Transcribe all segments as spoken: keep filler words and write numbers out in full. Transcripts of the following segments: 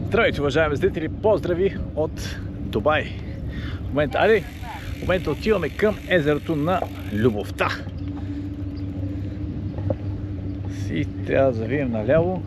Здравейте, уважаеми зрители! Поздрави от Дубай! В момента, али, в момента отиваме към езерото на Любовта. И трябва да завием наляво.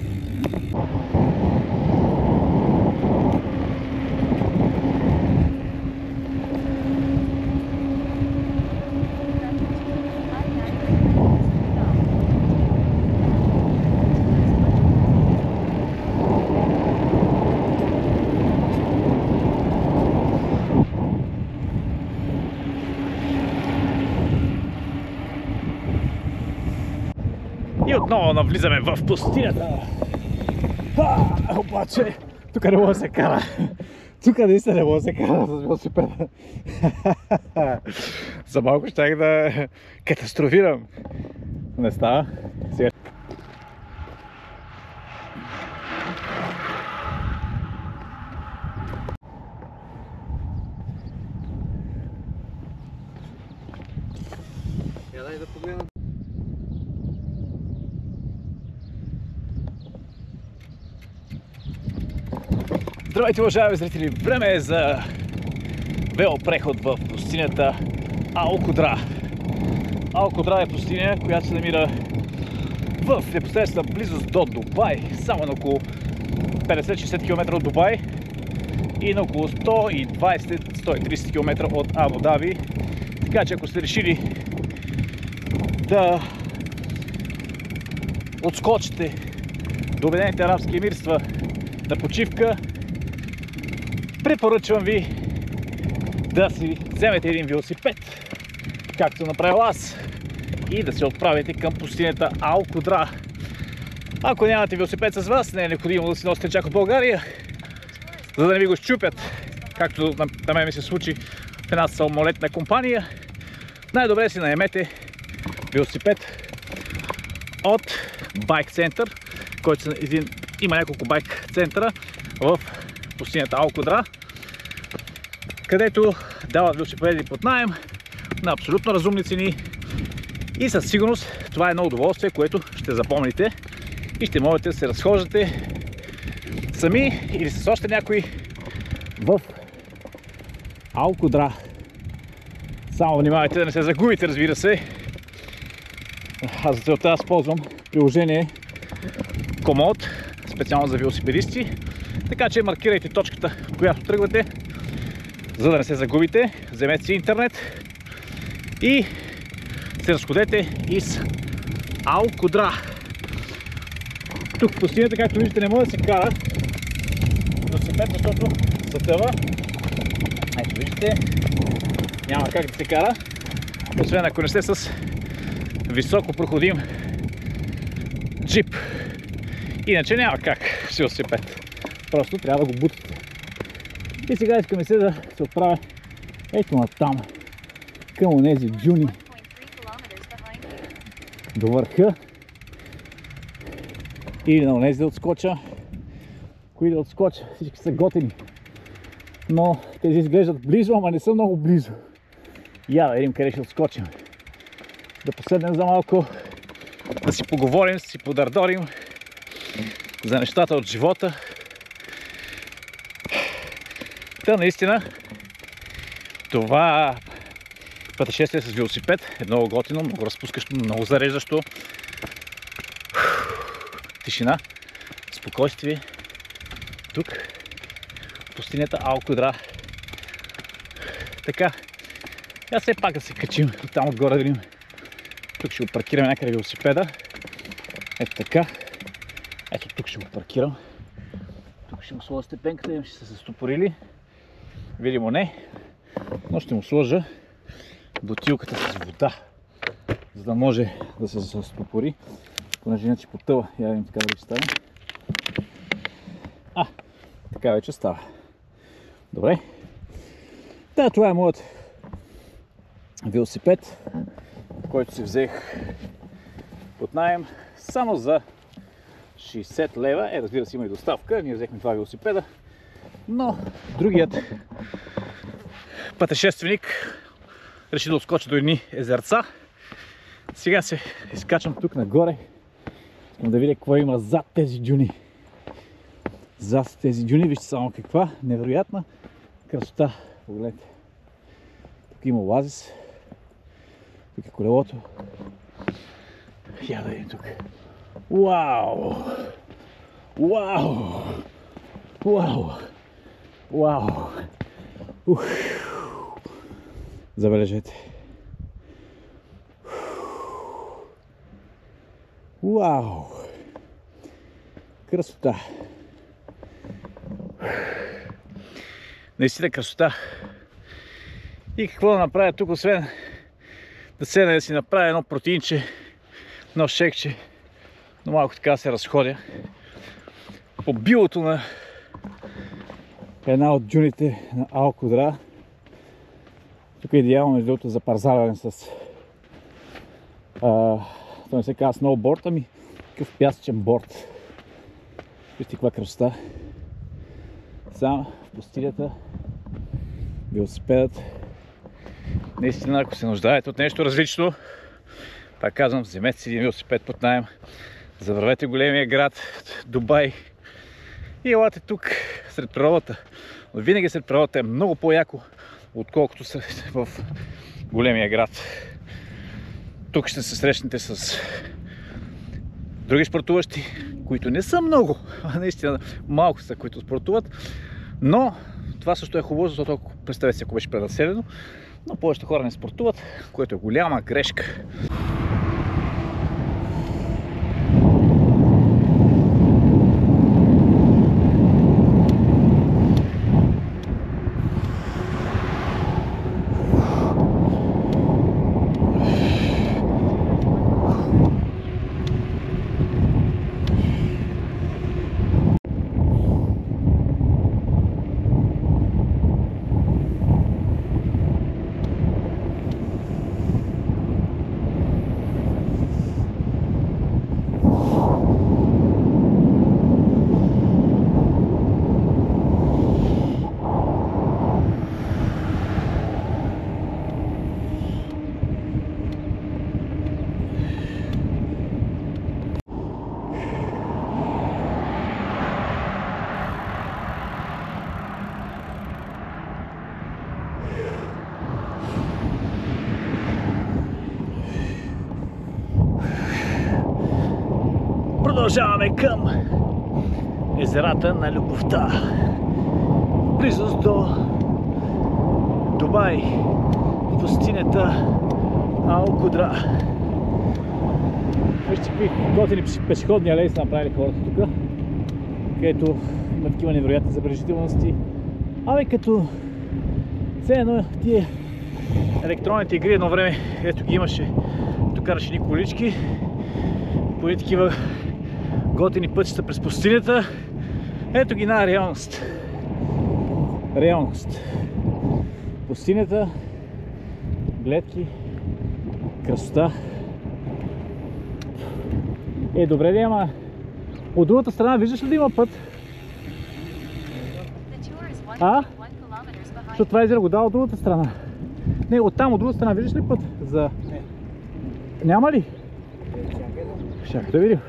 И отново навлизаме в пустинята. А, обаче, тук не може да се кара. Тук наистина не може да се кара с велосипеда. За малко щях да катастрофирам. Не става. Сега. Я дай да погледна. Здравейте, уважаеми зрители! Време е за велопреход в пустинята Ал-Кудра. Ал-Кудра е пустиня, която се намира в непосредствена близост до Дубай, само на около петдесет-шейсет километра от Дубай и на около сто и двайсет до сто и трийсет километра от Абу Даби. Така че ако сте решили да отскочите до Обединените арабски емирства на почивка, препоръчвам ви да си вземете един велосипед, както направил аз, и да се отправите към пустинята Ал-Кудра. Ако нямате велосипед с вас, не е необходимо да си носите чак от България, за да не ви го счупят, както на мен ми се случи в една самолетна компания. Най-добре си наемете велосипед от Байк център, който един, има няколко байк центъра в пустинята Ал-Кудра, където дават велосипеди под наем на абсолютно разумни цени и със сигурност това е едно удоволствие, което ще запомните и ще можете да се разхождате сами или с още някой в Ал-Кудра. Само внимавайте да не се загубите, разбира се. Аз за целта аз ползвам приложение Комод, специално за велосипедисти. Така че маркирайте точката, в която тръгвате, за да не се загубите. Вземете си интернет и се разходете из Ал-Кудра. Тук в пустинята, както виждате, не може да се кара велосипед, защото затъва. Ето виждате, няма как да се кара, освен ако не сте с високо проходим джип. Иначе няма как с велосипед. Просто трябва да го бутате. И сега искаме се да се отправя ето на там, към онези дюни до върха, или на онези да отскоча, кои да отскоча, всички са готини. Но тези изглеждат близо, ама не са много близо. Я да видим къде ще отскочим. Да поседнем за малко, да си поговорим, да си подърдорим за нещата от живота. Та наистина това пътешествие с велосипед е много готино, много разпускащо, много зареждащо. Тишина, спокойствие. Тук пустинята Ал-Кудра. Така, а все пак да се качим там отгоре да видим. Тук ще го паркираме някъде велосипеда. Ето така. Ето тук ще го паркирам. Тук ще му сложа степенката, ще са се стопорили. Видимо не, но ще му сложа бутилката с вода, за да може да се стопори, понеже иначе потъва. Я видим така да ви стане. А, така вече става. Добре. Да, това е моят велосипед, който си взех под наем само за шейсет лева. Е, разбира се, има и доставка. Ние взехме това велосипеда. Но другият пътешественик реши да отскочи до едни езерца. Сега се изкачвам тук нагоре. Искам да видя какво има зад тези дюни. зад тези дюни. Вижте само каква невероятна красота. Погледнете. Тук има оазис. Тук е колелото. Я да видим тук. Вау! Вау! Вау! Вау! Ух! Забележете. Вау! Красота! Наистина красота! И какво да направя тук, освен да седна да си направя едно протеинче, едно шекче, но малко така се разходя по билото на една от дюните на Алкудра. Тук е идеално между другото за парзаване с а, това не се казва сноуборд, ами такъв пясъчен борд. Вижте каква красота. Само в пустинята велосипедът. Наистина, ако се нуждаете от нещо различно, пак казвам, вземете си един велосипед под наем, завървете големия град Дубай и елате тук сред природата. Но винаги сред природата е много по-яко, отколкото са в големия град. Тук ще се срещнете с други спортуващи, които не са много, а наистина малко са, които спортуват. Но това също е хубаво, защото ако представете си, ако беше пренаселено, но повечето хора не спортуват, което е голяма грешка. Продължаваме към езерата на любовта. Близост до Дубай, пустинята Алкудра. Вижте какви готини пешеходни алеи са направили хората тук, където има такива невероятни забележителности. Абе като все едно тия електронните игри едно време, ето ги имаше, тук караше ни колички по и такива готини пътища през пустинята. Ето ги на реалност. Реалност. Пустинята, гледки, красота. Е, добре ли, ама от другата страна виждаш ли да има път? А? Защото това езеро го дава от другата страна. Не, оттам от другата страна виждаш ли път? За... Не. Няма ли? Чакай да видим.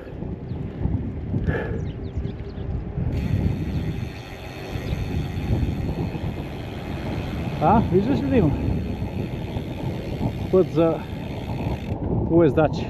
А, виждаш ли да има? Път за уездачи.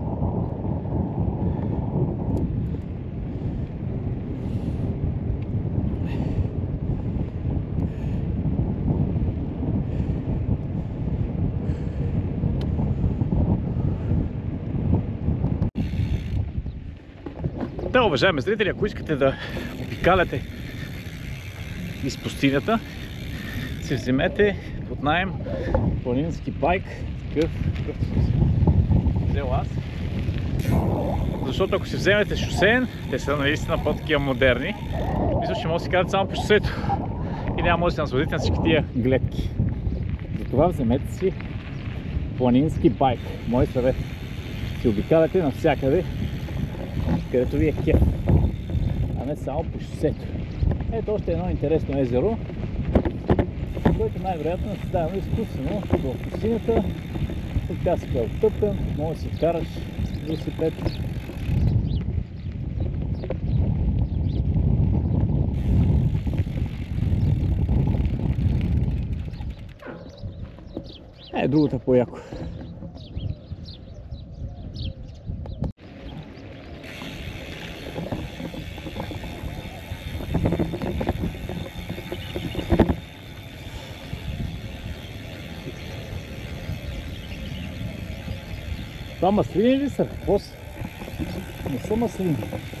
Да, уважаеми зрители, ако искате да обикаляте из пустинята, си вземете под наем планински байк, такъв, какъвто съм си взел аз. Защото ако си вземете шосеен, те са наистина по-такива модерни, мисля, че може да си карате само по шосето и няма може да се насладите на всички тия гледки. Затова вземете си планински байк. Мой съвет. Си обикаляте навсякъде, където ви е кеф, а не само по шосето. Ето още едно интересно езеро, което най-вероятно е създадено изкуствено в пустинята. Тук пясъкът е оттъпкан, може да си вкараш велосипед. Е, другото е по-яко. Това маслини ли са? Какво са? Не са маслини.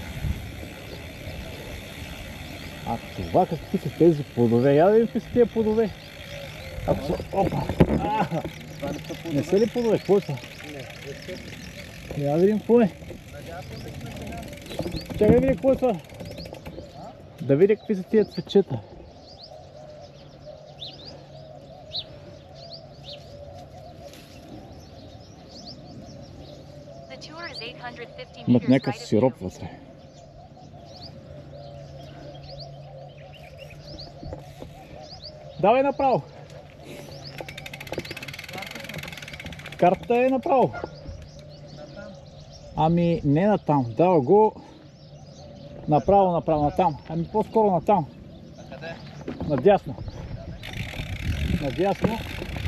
А това какви са тези плодове? Я да видим какви са тези плодове. Ако са... Опа! А, не са ли плодове? Какво са? Не. Я да видим какво е. Чакай да видим какво е това. Да видим какви са тия цветчета. Имат някакъв сироп вътре. Давай направо! Картата е направо. Ами не натам, дава го направо, направо, натам. Ами по-скоро натам. На къде? Надясно. Надясно.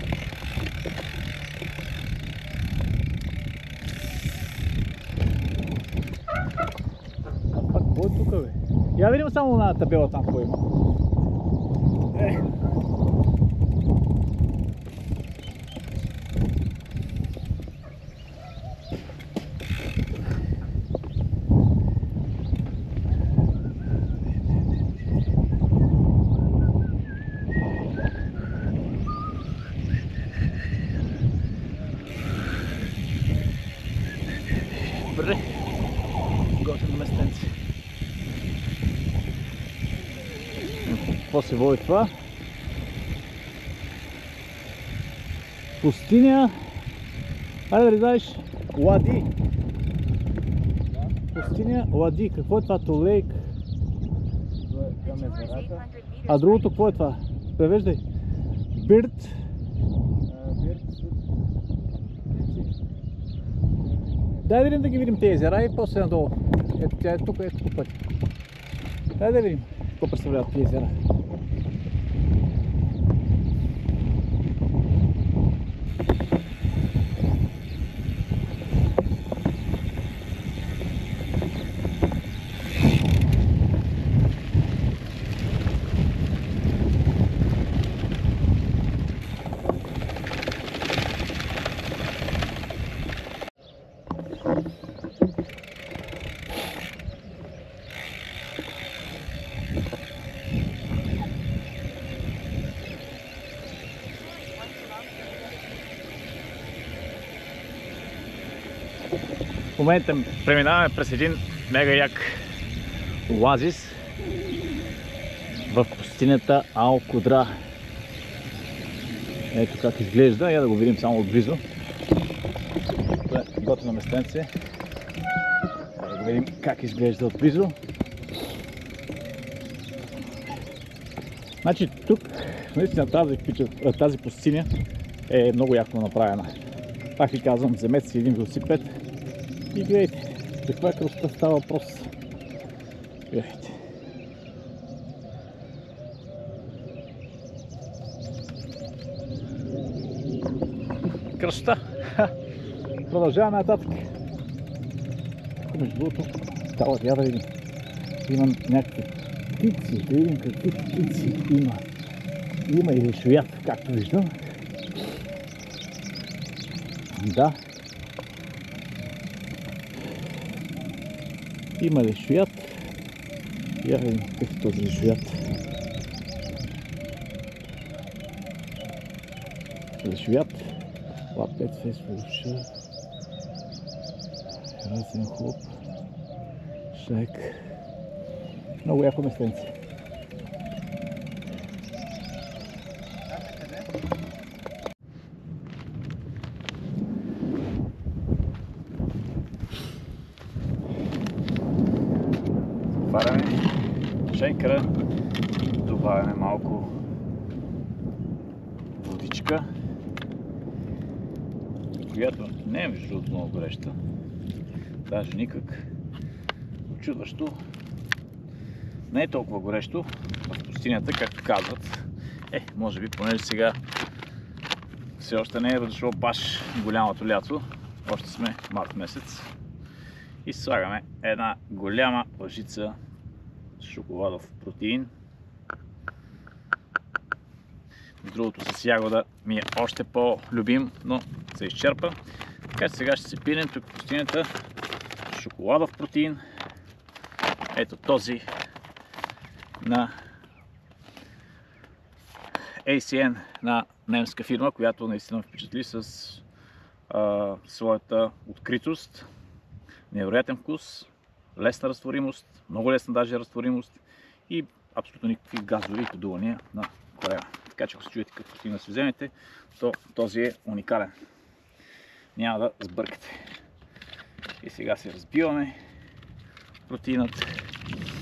А какво е тук, бе? Я видим само на табела там какво има. Е. Добре, готвим местенци. Какво се води това? Пустиня. Айде да знаеш, Лади. Пустиня Лади. Какво е това? Толейк. А другото какво е това? Превеждай. Бирд. Дай да видим да ги видим тези езера и после надолу. Ето тя е тук, ето по пътя. Дай да видим какво представляват тези езера. В момента преминаваме през един мега як оазис в пустинята Ал Кудра. Ето как изглежда, я да го видим само отблизо. Готино местенце. Да го видим как изглежда отблизо. Значи тук наистина тази, тази пустиня е много яко направена. Пак ви казвам, вземете си един велосипед и гледайте, каква красота става въпрос. Гледайте. Красота! Продължаваме нататък. Тук между другото става, я да видим. Има някакви птици, да видим какви птици има. Има и лешоят, както виждам. Да. Има лешоят. Я видим какъв е този лешоят. Лешоят. Лапет фейсбуша. Разен хлоп. Шайк. Много яко местенце. Отваряме шейкера, добавяме малко водичка, която не е между другото много гореща, даже никак. Очудващо, не е толкова горещо в пустинята, както казват. Е, може би, понеже сега все още не е дошло баш голямото лято. Още сме март месец. И слагаме една голяма лъжица шоколадов протеин. Другото с ягода ми е още по-любим, но се изчерпа. Така че сега ще се пинем тук в пустинята шоколадов протеин. Ето този на Ей Си Ен, на немска фирма, която наистина впечатли с а, своята откритост, невероятен вкус, лесна разтворимост, много лесна даже разтворимост и абсолютно никакви газови подувания на корея. Така че ако се чуете какъв протеин да си вземете, то този е уникален. Няма да сбъркате. И сега се разбиваме протеинът.